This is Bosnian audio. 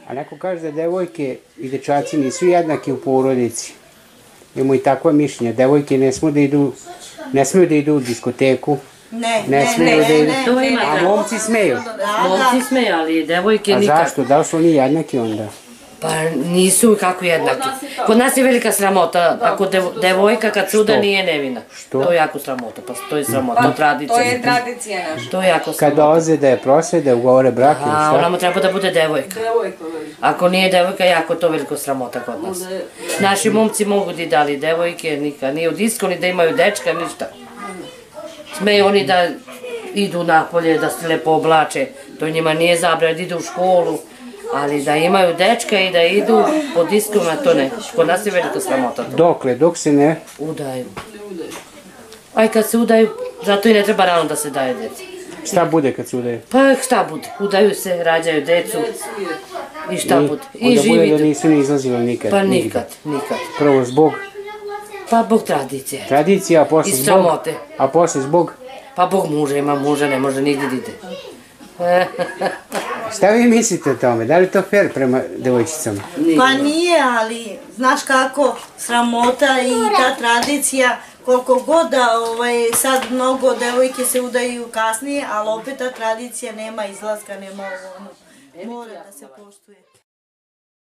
A neko kaže da devojke i dečaci nisu jednaki u porodici. Imamo i takva mišljenja. Devojke ne smiju da idu u diskoteku. Ne smiju da idu. A momci smeju. Momci smeju, ali devojke nikad. A zašto? Da li su oni jednaki onda? Pa nisu kako jednaki. Kod nas je velika sramota, ako devojka kad se uda nije nevina. Što? To je jako sramota, pa to je sramota, to je tradicija. To je tradicija naša. To je jako Kad sramota. dolaze da je prosvede, ugovore brak ili A šta? onamo treba da bude devojka. Ako nije devojka, jako to veliko sramota kod nas. Naši momci mogu da dali devojke, nikad, ni u disko, ni da imaju dečka, ništa. Smeju oni da idu napolje, da se lepo oblače, to njima nije zabranjeno, da idu u školu, ali da imaju dečka i da idu po diskovima, to ne. Kod nas je velika sramota to. Dokle? Dok se ne... Udaju. Aj kad se udaju, zato i ne treba rano da se daje deci. Šta bude kad se udaje? Pa šta bude? Udaju se, rađaju decu i šta bude? I Onda bude da živi. nisu ni izlazili nikad. Pa nikad, nikad. Prvo zbog Pa Bog tradicije. tradicija, a posle I zbog... sramote. A posle zbog... Pa Bog muža ima muža, ne može nigdje da ide. Šta vi mislite o tome? Da li je to fair prema devojčicama? Pa nije, ali znaš kako, sramota i ta tradicija, koliko god da sad mnogo devojke se udaju kasnije, ali opet ta tradicija nema izlaska, nema ovo, mora da se poštuje.